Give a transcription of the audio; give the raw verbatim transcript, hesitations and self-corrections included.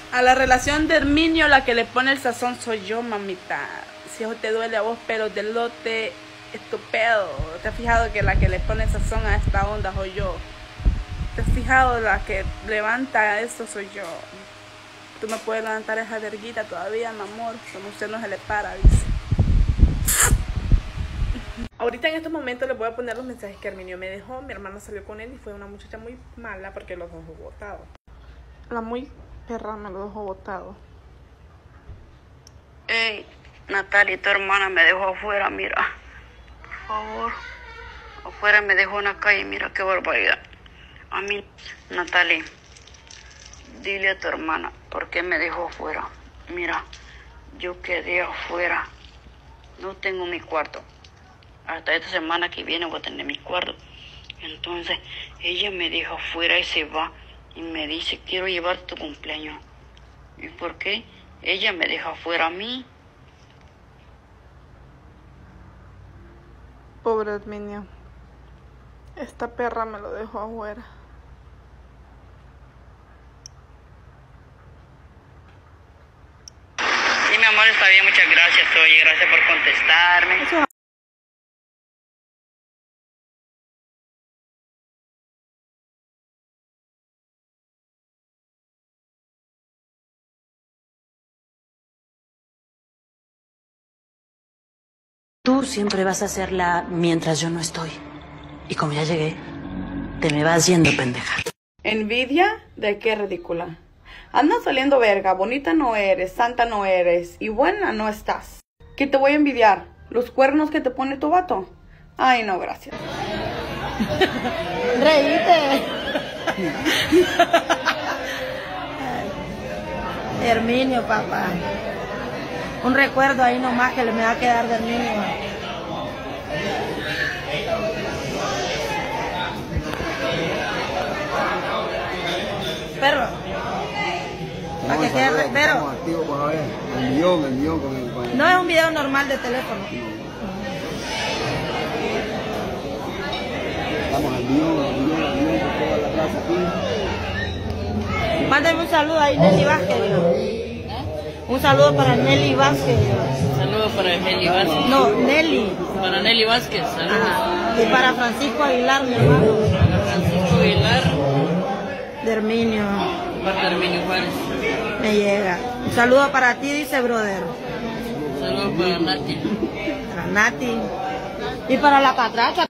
A la relación de Herminio la que le pone el sazón soy yo, mamita. Si eso te duele a vos, pero del lote, estupendo. ¿Te has fijado que la que le pone el sazón a esta onda soy yo? ¿Te has fijado la que levanta esto soy yo? Tú me puedes levantar esa verguita todavía, mi amor. Como usted no se le para, dice. Ahorita en estos momentos les voy a poner los mensajes que Herminio me dejó. Mi hermana salió con él y fue una muchacha muy mala porque los dejó botados. La muy perra me lo dejó botado. Ey, Natalie, tu hermana me dejó afuera, mira. Por favor. Afuera me dejó en la calle, mira qué barbaridad. A mí, Natalie, dile a tu hermana por qué me dejó afuera. Mira, yo quedé afuera. No tengo mi cuarto. Hasta esta semana que viene voy a tener mi cuarto. Entonces, ella me deja afuera y se va. Y me dice, quiero llevarte tu cumpleaños. ¿Y por qué? Ella me deja afuera a mí. Pobre Herminio. Esta perra me lo dejó afuera. Sí, mi amor, está bien, muchas gracias. Oye, gracias por contestarme. Eso. Tú siempre vas a hacerla mientras yo no estoy. Y como ya llegué, te me vas yendo, pendeja. ¿Envidia? ¿De qué ridícula? Andas saliendo verga, bonita no eres, santa no eres y buena no estás. ¿Qué te voy a envidiar? ¿Los cuernos que te pone tu vato? Ay, no, gracias. Reíte. Herminio, papá. Un recuerdo ahí nomás que le me va a quedar de Herminio. Perro. Para que quede perro. El millón, el millón con el, con el... No es un video normal de teléfono. Estamos al millón, al millón, al millón por toda la plaza aquí. Mándame un saludo ahí, Nelly Vázquez. Un saludo para Nelly Vázquez. Saludos para Nelly Vázquez. No, Nelly. Para Nelly Vázquez, saludos. Ah, y para Francisco Aguilar, mi hermano. Para Francisco Aguilar. De Herminio. Para Herminio Juárez. Me llega. Un saludo para ti, dice brother. Saludos para Nati. Para Nati. Y para la catracha.